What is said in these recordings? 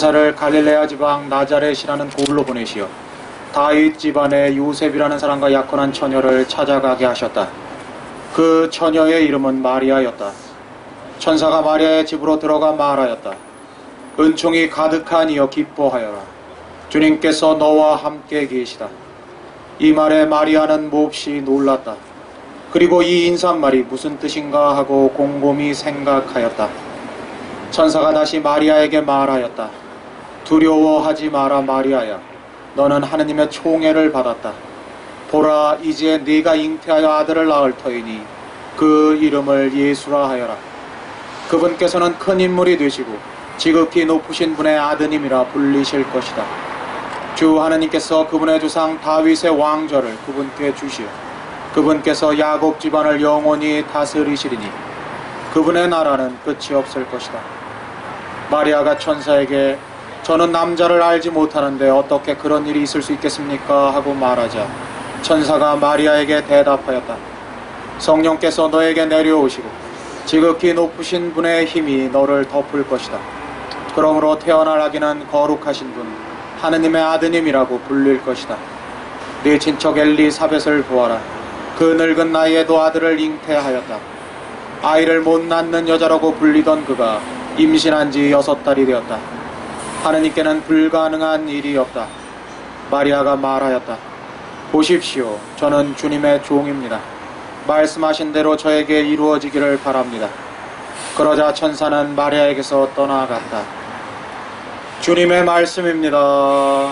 천사를 갈릴레아 지방 나자렛이라는 고을로 보내시어 다윗 집안의 요셉이라는 사람과 약혼한 처녀를 찾아가게 하셨다. 그 처녀의 이름은 마리아였다. 천사가 마리아의 집으로 들어가 말하였다. 은총이 가득한 이여 기뻐하여라. 주님께서 너와 함께 계시다. 이 말에 마리아는 몹시 놀랐다. 그리고 이 인사말이 무슨 뜻인가 하고 곰곰이 생각하였다. 천사가 다시 마리아에게 말하였다. 두려워하지 마라 마리아야. 너는 하느님의 총애를 받았다. 보라, 이제 네가 잉태하여 아들을 낳을 터이니 그 이름을 예수라 하여라. 그분께서는 큰 인물이 되시고 지극히 높으신 분의 아드님이라 불리실 것이다. 주 하느님께서 그분의 조상 다윗의 왕좌를 그분께 주시어 그분께서 야곱 집안을 영원히 다스리시리니 그분의 나라는 끝이 없을 것이다. 마리아가 천사에게 저는 남자를 알지 못하는데 어떻게 그런 일이 있을 수 있겠습니까? 하고 말하자 천사가 마리아에게 대답하였다. 성령께서 너에게 내려오시고 지극히 높으신 분의 힘이 너를 덮을 것이다. 그러므로 태어날 아기는 거룩하신 분 하느님의 아드님이라고 불릴 것이다. 네 친척 엘리사벳을 보아라. 그 늙은 나이에도 아들을 잉태하였다. 아이를 못 낳는 여자라고 불리던 그가 임신한 지 6달이 되었다. 하느님께는 불가능한 일이 없다. 마리아가 말하였다. 보십시오. 저는 주님의 종입니다. 말씀하신 대로 저에게 이루어지기를 바랍니다. 그러자 천사는 마리아에게서 떠나갔다. 주님의 말씀입니다.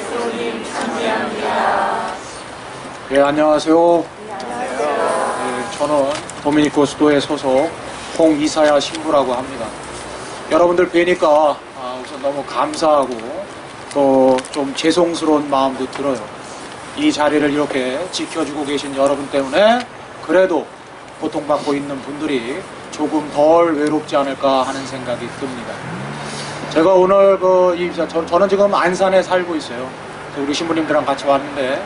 예, 안녕하세요. 저는 도미니코 수도의 소속 홍이사야 신부라고 합니다. 여러분들 뵈니까 우선 너무 감사하고 또 좀 죄송스러운 마음도 들어요. 이 자리를 이렇게 지켜주고 계신 여러분 때문에 그래도 고통받고 있는 분들이 조금 덜 외롭지 않을까 하는 생각이 듭니다. 제가 오늘 저는 지금 안산에 살고 있어요. 우리 신부님들랑 같이 왔는데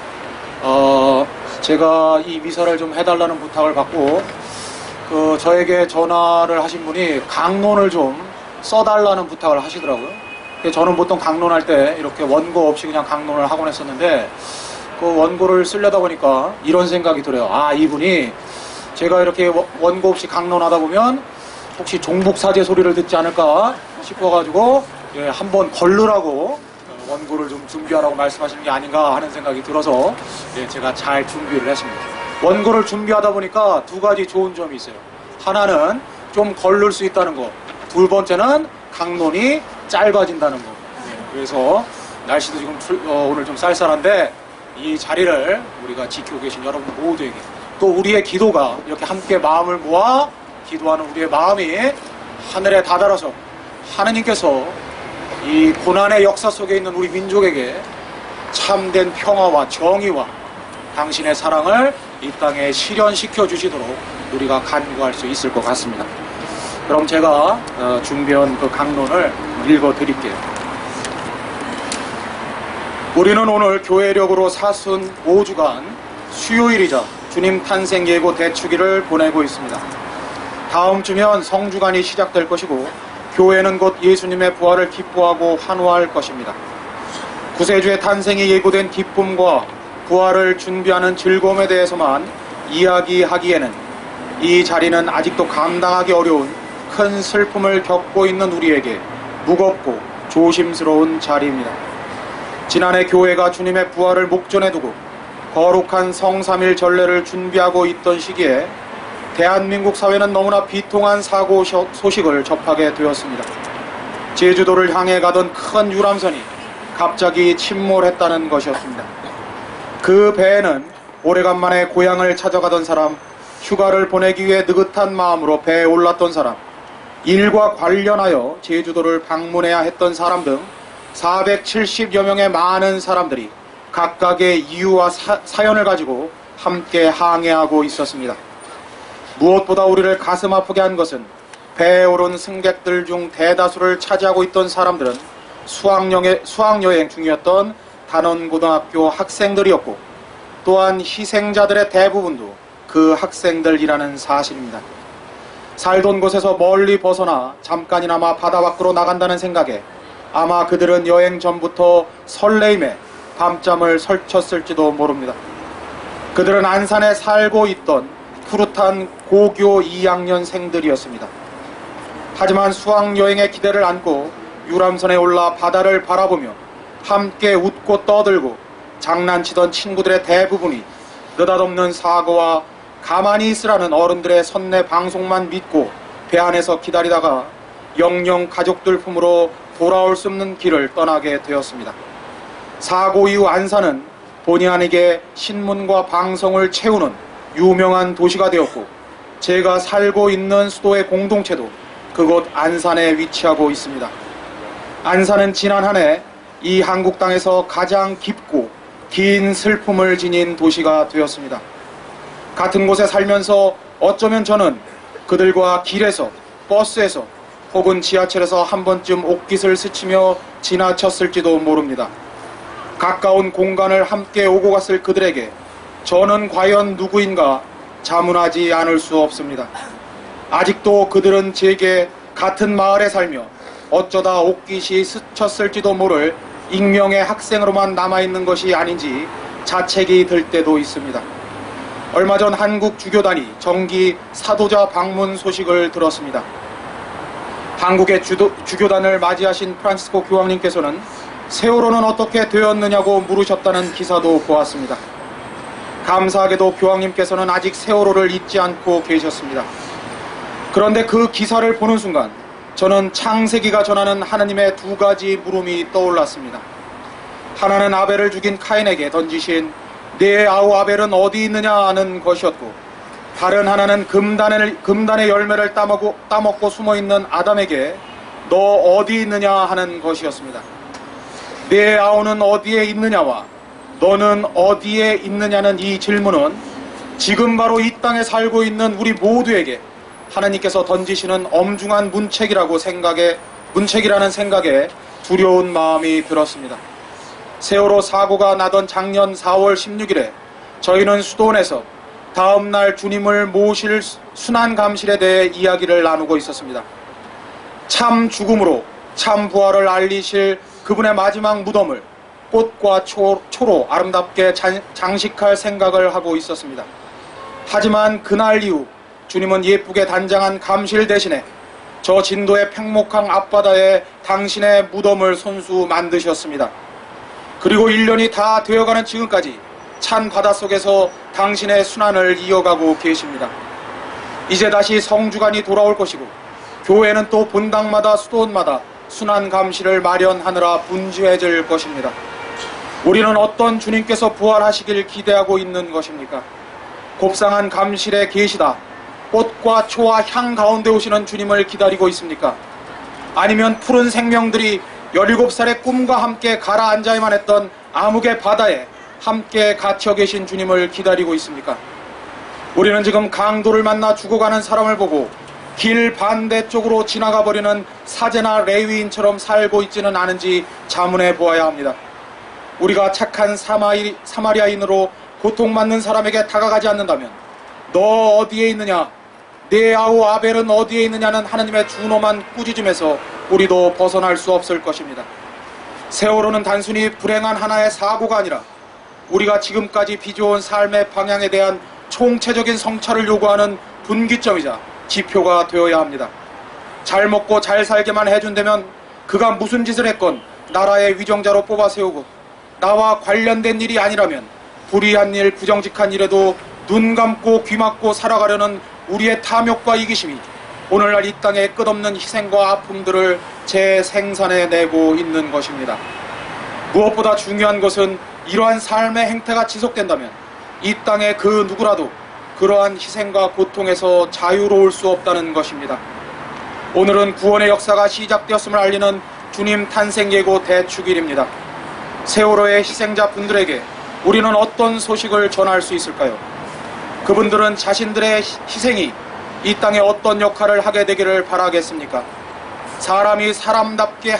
제가 이 미사를 좀 해달라는 부탁을 받고 저에게 전화를 하신 분이 강론을 좀 써달라는 부탁을 하시더라고요. 저는 보통 강론할 때 이렇게 원고 없이 그냥 강론을 하곤 했었는데 그 원고를 쓰려다 보니까 이런 생각이 들어요. 아, 이분이 제가 이렇게 원고 없이 강론하다 보면 혹시 종북사제 소리를 듣지 않을까 싶어가지고 한번 걸르라고 원고를 좀 준비하라고 말씀하시는 게 아닌가 하는 생각이 들어서 제가 잘 준비를 했습니다. 원고를 준비하다 보니까 두 가지 좋은 점이 있어요. 하나는 좀 걸릴 수 있다는 거, 두 번째는 강론이 짧아진다는 거. 그래서 날씨도 지금 오늘 좀 쌀쌀한데 이 자리를 우리가 지키고 계신 여러분 모두에게 또 우리의 기도가 이렇게 함께 마음을 모아 기도하는 우리의 마음이 하늘에 다다라서 하느님께서 이 고난의 역사 속에 있는 우리 민족에게 참된 평화와 정의와 당신의 사랑을 이 땅에 실현시켜 주시도록 우리가 간구할 수 있을 것 같습니다. 그럼 제가 준비한 그 강론을 읽어 드릴게요. 우리는 오늘 교회력으로 사순 5주간 수요일이자 주님 탄생 예고 대축일을 보내고 있습니다. 다음 주면 성주간이 시작될 것이고 교회는 곧 예수님의 부활을 기뻐하고 환호할 것입니다. 구세주의 탄생이 예고된 기쁨과 부활을 준비하는 즐거움에 대해서만 이야기하기에는 이 자리는 아직도 감당하기 어려운 큰 슬픔을 겪고 있는 우리에게 무겁고 조심스러운 자리입니다. 지난해 교회가 주님의 부활을 목전에 두고 거룩한 성삼일 전례를 준비하고 있던 시기에 대한민국 사회는 너무나 비통한 사고 소식을 접하게 되었습니다. 제주도를 향해 가던 큰 유람선이 갑자기 침몰했다는 것이었습니다. 그 배에는 오래간만에 고향을 찾아가던 사람, 휴가를 보내기 위해 느긋한 마음으로 배에 올랐던 사람, 일과 관련하여 제주도를 방문해야 했던 사람 등 470여 명의 많은 사람들이 각각의 이유와 사연을 가지고 함께 항해하고 있었습니다. 무엇보다 우리를 가슴 아프게 한 것은 배에 오른 승객들 중 대다수를 차지하고 있던 사람들은 수학여행 중이었던 단원고등학교 학생들이었고 또한 희생자들의 대부분도 그 학생들이라는 사실입니다. 살던 곳에서 멀리 벗어나 잠깐이나마 바다 밖으로 나간다는 생각에 아마 그들은 여행 전부터 설레임에 밤잠을 설쳤을지도 모릅니다. 그들은 안산에 살고 있던 푸릇한 고교 2학년생들이었습니다. 하지만 수학여행의 기대를 안고 유람선에 올라 바다를 바라보며 함께 웃고 떠들고 장난치던 친구들의 대부분이 느닷없는 사고와 가만히 있으라는 어른들의 선내 방송만 믿고 배 안에서 기다리다가 영영 가족들 품으로 돌아올 수 없는 길을 떠나게 되었습니다. 사고 이후 안산은 본의 아니게 신문과 방송을 채우는 유명한 도시가 되었고, 제가 살고 있는 수도의 공동체도 그곳 안산에 위치하고 있습니다. 안산은 지난 한 해 이 한국 땅에서 가장 깊고 긴 슬픔을 지닌 도시가 되었습니다. 같은 곳에 살면서 어쩌면 저는 그들과 길에서, 버스에서 혹은 지하철에서 한 번쯤 옷깃을 스치며 지나쳤을지도 모릅니다. 가까운 공간을 함께 오고 갔을 그들에게 저는 과연 누구인가 자문하지 않을 수 없습니다. 아직도 그들은 제게 같은 마을에 살며 어쩌다 옷깃이 스쳤을지도 모를 익명의 학생으로만 남아있는 것이 아닌지 자책이 들 때도 있습니다. 얼마 전 한국 주교단이 정기 사도자 방문 소식을 들었습니다. 한국의 주교단을 맞이하신 프란치스코 교황님께서는 세월호는 어떻게 되었느냐고 물으셨다는 기사도 보았습니다. 감사하게도 교황님께서는 아직 세월호를 잊지 않고 계셨습니다. 그런데 그 기사를 보는 순간 저는 창세기가 전하는 하나님의 두 가지 물음이 떠올랐습니다. 하나는 아벨을 죽인 카인에게 던지신 네 아우 아벨은 어디 있느냐는 것이었고, 다른 하나는 금단의 열매를 따먹고 숨어있는 아담에게 너 어디 있느냐 하는 것이었습니다. 네 아우는 어디에 있느냐와 너는 어디에 있느냐는 이 질문은 지금 바로 이 땅에 살고 있는 우리 모두에게 하나님께서 던지시는 엄중한 문책이라는 생각에 두려운 마음이 들었습니다. 세월호 사고가 나던 작년 4월 16일에 저희는 수도원에서 다음날 주님을 모실 순환감실에 대해 이야기를 나누고 있었습니다. 참 죽음으로 참 부활을 알리실 그분의 마지막 무덤을 꽃과 초로 아름답게 장식할 생각을 하고 있었습니다. 하지만 그날 이후 주님은 예쁘게 단장한 감실 대신에 저 진도의 팽목항 앞바다에 당신의 무덤을 손수 만드셨습니다. 그리고 1년이 다 되어가는 지금까지 찬 바닷속에서 당신의 순환을 이어가고 계십니다. 이제 다시 성주간이 돌아올 것이고, 교회는 또 본당마다 수도원마다 순환 감실을 마련하느라 분주해질 것입니다. 우리는 어떤 주님께서 부활하시길 기대하고 있는 것입니까? 곱상한 감실에 계시다 꽃과 초와 향 가운데 오시는 주님을 기다리고 있습니까? 아니면 푸른 생명들이 17살의 꿈과 함께 가라앉아야만 했던 암흑의 바다에 함께 갇혀 계신 주님을 기다리고 있습니까? 우리는 지금 강도를 만나 죽어가는 사람을 보고 길 반대쪽으로 지나가 버리는 사제나 레위인처럼 살고 있지는 않은지 자문해 보아야 합니다. 우리가 착한 사마리아인으로 고통받는 사람에게 다가가지 않는다면 너 어디에 있느냐, 내 아우 아벨은 어디에 있느냐는 하나님의 준엄한 꾸짖음에서 우리도 벗어날 수 없을 것입니다. 세월호는 단순히 불행한 하나의 사고가 아니라 우리가 지금까지 빚어온 삶의 방향에 대한 총체적인 성찰을 요구하는 분기점이자 지표가 되어야 합니다. 잘 먹고 잘 살게만 해준다면 그가 무슨 짓을 했건 나라의 위정자로 뽑아 세우고, 나와 관련된 일이 아니라면 불의한 일, 부정직한 일에도 눈 감고 귀 막고 살아가려는 우리의 탐욕과 이기심이 오늘날 이 땅의 끝없는 희생과 아픔들을 재생산해내고 있는 것입니다. 무엇보다 중요한 것은 이러한 삶의 행태가 지속된다면 이 땅의 그 누구라도 그러한 희생과 고통에서 자유로울 수 없다는 것입니다. 오늘은 구원의 역사가 시작되었음을 알리는 주님 탄생 예고 대축일입니다. 세월호의 희생자 분들에게 우리는 어떤 소식을 전할 수 있을까요? 그분들은 자신들의 희생이 이 땅에 어떤 역할을 하게 되기를 바라겠습니까? 사람이 사람답게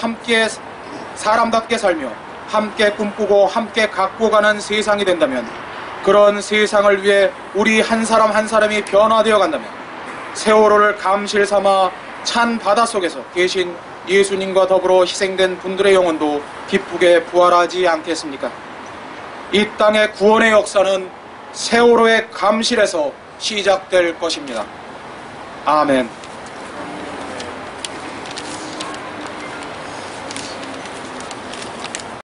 살며 함께 꿈꾸고 함께 갖고 가는 세상이 된다면, 그런 세상을 위해 우리 한 사람 한 사람이 변화되어 간다면 세월호를 감실 삼아 찬 바닷속에서 계신 예수님과 더불어 희생된 분들의 영혼도 기쁘게 부활하지 않겠습니까? 이 땅의 구원의 역사는 세월호의 감실에서 시작될 것입니다. 아멘.